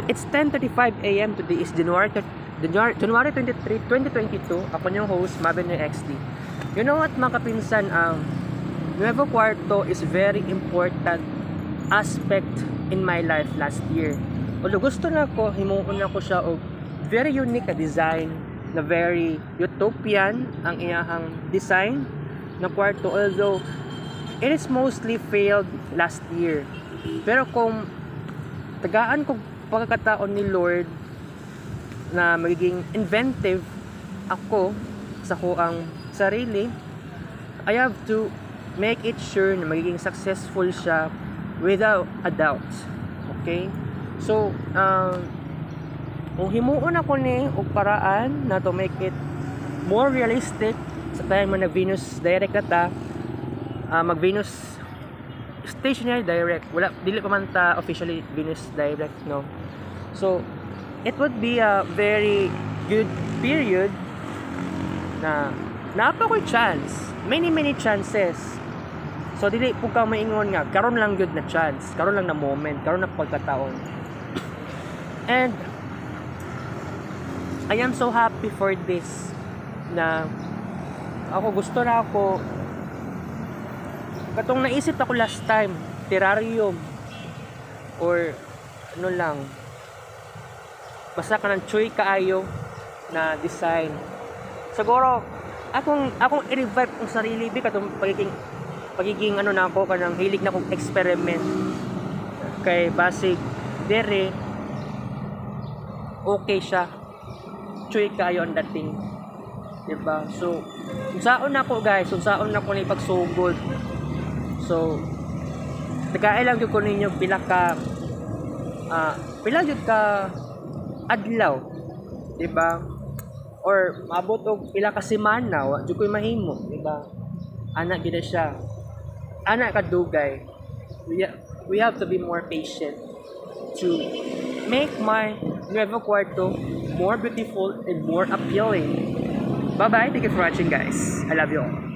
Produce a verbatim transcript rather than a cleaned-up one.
It's ten thirty-five a m Today is January January January twenty-third, twenty twenty-two. Ako yung host, Mavin X D. You know what mga kapinsan, ang Nuevo Cuarto is very important aspect in my life last year. Although gusto na ko, himuon na ko siya og very unique na design, na very utopian ang iyahang design na kwarto, although it is mostly failed last year. Pero kung tagaan ko pagkakataon ni Lord na magiging inventive ako sa ko ang sarili, I have to make it sure na magiging successful siya without a doubt. Okay? So, um, kung himuon ako ni og paraan na to make it more realistic sa time na Venus direct na ta, uh, mag Venus stationary direct, wala dili pa man ta officially Venus direct, no. So it would be a very good period na napa ko'y chance, many many chances. So dili po ka maingon nga karon lang good na chance, karon lang na moment, karon na pagkataon. And I am so happy for this na ako gusto na ako katong naisip ako last time, terrarium or ano lang, basta ka ng choy kaayo na design. Siguro akong akong i-revive ang sarili bi katong pagiging pagiging ano na ako kanang hilig na akong experiment kay basig dere okay siya, choy kaayo ang dating, diba? So unsaon ako guys, unsaon ako ni pagsugod. So tagaay lang gyud ko ninyo pila ka uh, pila gyud ka adlaw, diba? Or maabot og pila ka semana wa gyud koy mahimo, diba? Ana gyud siya, ana ka dugay. We, we have to be more patient to make my Nuevo Cuarto more beautiful and more appealing. Bye bye, thank you for watching guys, I love you all.